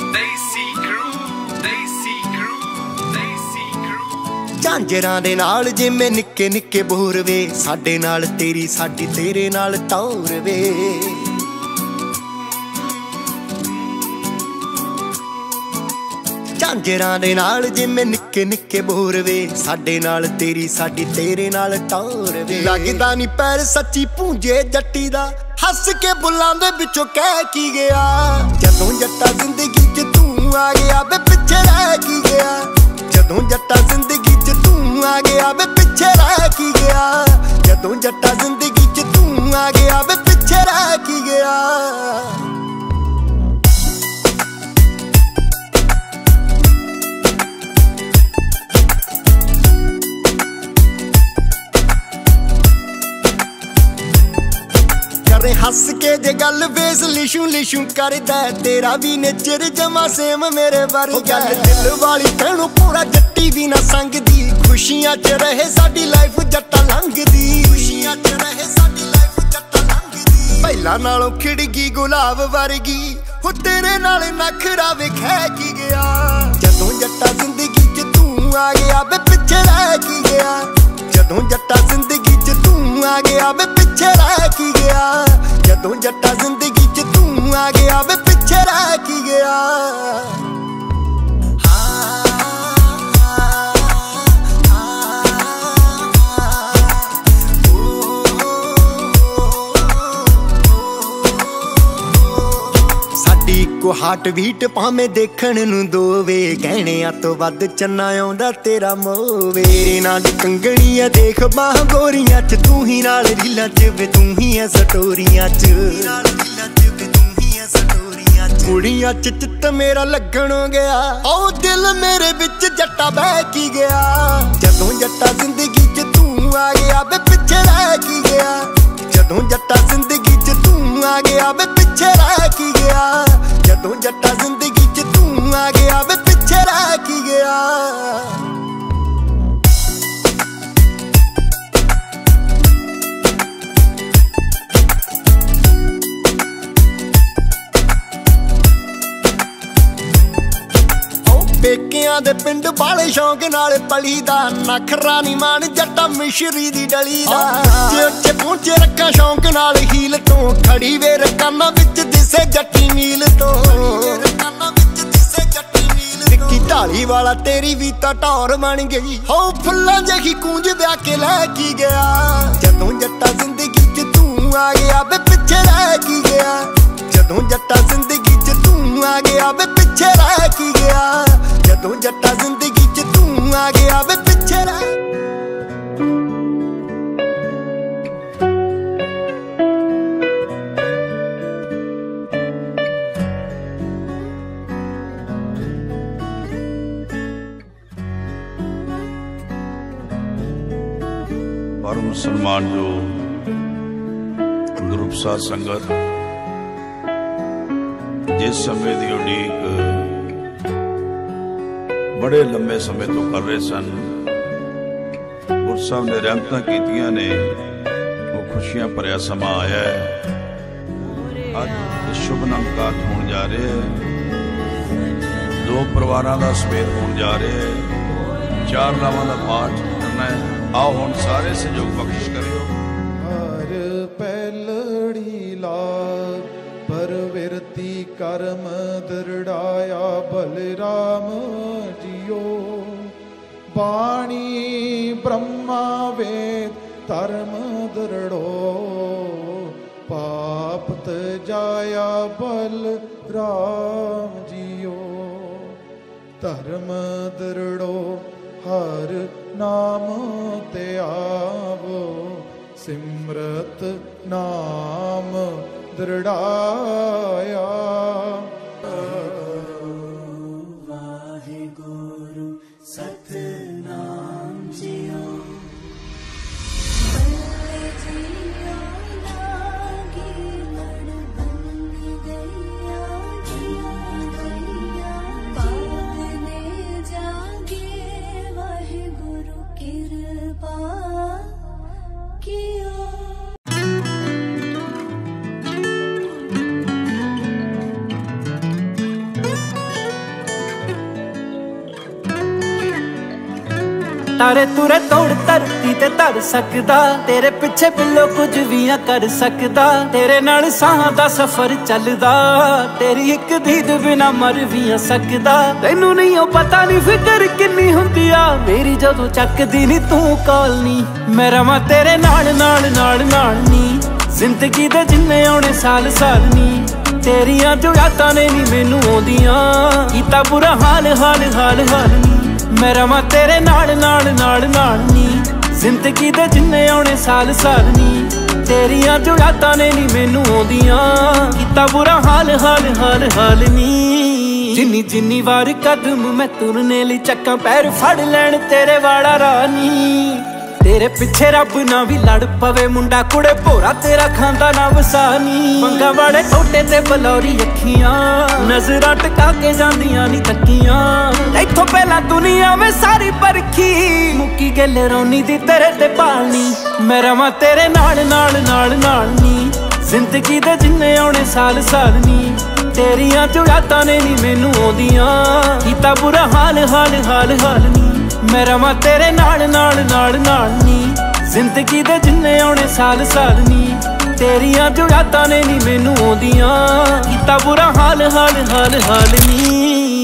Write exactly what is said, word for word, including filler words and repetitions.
झांजरां दे नाल जिवें निक्के निक्के बोर वे, साडे नाल तेरी साडी तेरे नाल टौर वे। झांजरां दे नाल जिवें निक्के निक्के बोर वे, साडे नाल तेरी साडी तेरे नाल टौर वे। लगदा नी पैर सच्ची पूंजे जट्टी दा, हस के बुलां दे विचों कह की गया। जदों जट्टा जिंदगी च तू आ गया वे पिछे रह की गया। जदों जट्टा जिंदगी च तू आ गया वे पिछे रह की गया। जदों जट्टा जिंदगी च तू आ गया वे पिछे रह की गया। हस के जे गल वेस लिशू लिशू करदा, तेरा भी नेचर जमा सेम मेरे बारे। गल दिल वाली तैनू पूरा जट्टी भी ना संगदी, खुशियां च रहे साडी लाइफ जट्टा लंघदी। खुशियां च रहे साडी लाइफ जट्टा लंघदी। पहला नालों खिड़गी गुलाब वर्गी, हो तेरे नाल नखरा विखै की गया। जदों जट्टा जिंदगी च तू आ गया वे पिछे रह की गया। जदों जट्टा जिंदगी च तू आ गया वे पिछे रह की गया। जदों जट्टा जिंदगी च तू आ गया वे पिछे रह की गया। साडी इक्को हार्ट बीट भावें देखण नूं दोवे, गहणियां तो वध चन्ना आउंदा तेरा मोवे। तेरे नाल दी कंगणी आ देख बाह गोरियां च, तू ही नाल रीलां च वे तू ही ऐ स्टोरियां च। कुड़ियां च चित्त मेरा लगण गया, ओ दिल मेरे विच जट्टा बह की गया। जदों जट्टा जिंदगी च तू आ गया वे पिछे रह की गया। जदों जट्टा जिंदगी च तू आ गया वे पिछे रह की गया। जदों जट्टा जिंदगी च तू आ गया वे पिछे रह की गया। पेकियां दे पिंड वाले शौक नाल पली दा, नखरा नी मान जट्टा मिश्री दी डली दा। जे उच्चे पहुंचे रखा शौक नाल हील तो, खड़ी वे रकाना विच दिसे जट्टी मील तो। निक्की ढाली वाला तेरी भी तां टौर बन गई, हो फुल्लां जही कूंज ब्याह के लै की गया। जदों जट्टा जिंदगी च तू आ गया वे पिछे रह की गया। जदों जट्टा जिंदगी च तू आ गया वे पिछे रह की गया। जदों जट्टा जिंदगी च तू आ गया वे पिछे रह। परम सन्मान जो ग्रुप साध संगत जिस समय की उड़ीक बड़े लंबे समय तो कर रहे सन, गुरु साहब ने रहमतां कीतियां ने, वो खुशियां भरिया समा आया है। अज शुभ नमकात होने जा रहे हैं, दो परिवारों का समेत होने जा रहे हैं, चार लावां का पाठ करना है। आओ हुण सारे सहयोग बख्शिश करियो। हर पैलड़ी लाग परविरती कर्म दृढ़ाया बलराम जियो। बाणी ब्रह्मा वेद धर्म दृढ़ो, पाप तजाया बलराम जियो। धर्म दृढ़ो हर नाम ते आवो, सिमरत नाम दृढ़ाया। वाहिगुरु सतनाम जियो। ਤਾਰੇ ਤੁਰੇ ਤੋੜ ਧਰਤੀ ਤੇ ਧਰ ਸਕਦਾ, ਤੇਰੇ ਪਿੱਛੇ ਬਿੱਲੋ ਕੁਝ ਵੀ ਆ ਕਰ ਸਕਦਾ। ਤੇਰੇ ਨਾਲ ਸਾਹਾਂ ਦਾ ਸਫ਼ਰ ਚੱਲਦਾ, ਤੇਰੀ ਇੱਕ ਦੀਦ ਬਿਨਾ ਮਰ ਵੀ ਆ ਸਕਦਾ। ਤੈਨੂੰ ਨਹੀਂ ਉਹ ਪਤਾ ਨਹੀਂ ਫਿਕਰ ਕਿੰਨੀ ਹੁੰਦੀ ਆ ਮੇਰੀ ਜਦੋਂ ਚੱਕਦੀ ਨੀ ਤੂੰ ਕਾਲ ਨੀ। ਮੈਂ ਰਵਾਂ ਤੇਰੇ ਨਾਲ ਨਾਲ ਨਾਲ ਨਾਲ ਨੀ, ਜ਼ਿੰਦਗੀ ਦੇ ਜਿੰਨੇ ਆਉਣੇ ਸਾਲ ਸਾਲ ਨੀ। ਤੇਰੀਆਂ ਜੋ ਯਾਦਾਂ ਨੇ ਨੀ ਮੈਨੂੰ ਆਉਂਦੀਆਂ, ਕੀਤਾ ਬੁਰਾ ਹਾਲ ਹਾਲ ਹਾਲ ਹਾਲ ਨੀ। ਮੈਂ ਰਵਾਂ ਤੇਰੇ ਨਾਲ ਨਾਲ ਨਾਲ ਨਾਲ ਨੀ, ਜ਼ਿੰਦਗੀ ਦੇ ਜਿੰਨੇ ਆਉਣੇ ਸਾਲ ਸਾਲ ਨੀ। ਤੇਰੀਆਂ ਜੋ ਯਾਦਾਂ ਨੇ ਨੀ ਮੈਨੂੰ ਆਉਂਦੀਆਂ, ਕੀਤਾ ਬੁਰਾ ਹਾਲ ਹਾਲ ਹਾਲ ਹਾਲ ਨੀ। ਜਿੰਨੀ ਜਿੰਨੀ ਵਾਰ ਕਦਮ ਮੈਂ ਤੁਰਨੇ ਲਈ ਚੱਕਾਂ, ਪੈਰ ਫੜ ਲੈਣ ਤੇਰੇ ਵਾਲਾ ਰਾਨੀ। ਤੇਰੇ ਪਿੱਛੇ ਰੱਬ ਨਾ ਵੀ ਲੜ ਪਵੇ ਮੁੰਡਾ ਕੁੜੇ ਭੋਰਾ ਤੇਰਾ ਖਾਂਦਾ ਨਾ ਵਸਾਨੀ। ਮੰਗਾ ਵਾਲੇ ਟੋਟੇ ਤੇ ਬਲੌਰੀ ਅੱਖੀਆਂ, ਨਜ਼ਰਾਂ ਟਕਾ ਕੇ ਜਾਂਦੀਆਂ ਨੀ ਤੱਕੀਆਂ। ਇੱਥੋਂ ਪਹਿਲਾਂ ਦੁਨੀਆ ਵਿੱਚ ਸਾਰੀ ਪਰਖੀ, ਮੁੱਕੀ ਗੱਲ ਰੌਣੀ ਦੀ ਤੇਰੇ ਤੇ ਪਾਲਣੀ। ਮੈਂ ਰਵਾਂ ਤੇਰੇ ਨਾਲ ਨਾਲ ਨਾਲ ਨਾਲ ਨੀ, ਜ਼ਿੰਦਗੀ ਦੇ ਜਿੰਨੇ ਆਉਣੇ ਸਾਲ ਸਾਲ ਨੀ। ਤੇਰੀਆਂ ਜੋ ਯਾਦਾਂ ਨੇ ਨੀ ਮੈਨੂੰ ਆਉਂਦੀਆਂ, ਕੀਤਾ ਬੁਰਾ ਹਾਲ ਹਾਲ ਹਾਲ ਹਾਲ ਨੀ। ਮੈਂ ਰਵਾਂ ਤੇਰੇ ਨਾਲ ਨਾਲ ਨਾਲ ਨਾਲ ਨੀ, ਜ਼ਿੰਦਗੀ ਦੇ ਜਿੰਨੇ ਆਉਣੇ ਸਾਲ ਸਾਲ ਨੀ। ਤੇਰੀਆਂ ਜੋ ਯਾਦਾਂ ਨੇ ਨੀ ਮੈਨੂੰ ਆਉਂਦੀਆਂ, ਕੀਤਾ ਬੁਰਾ ਹਾਲ ਹਾਲ ਹਾਲ ਹਾਲ ਨੀ।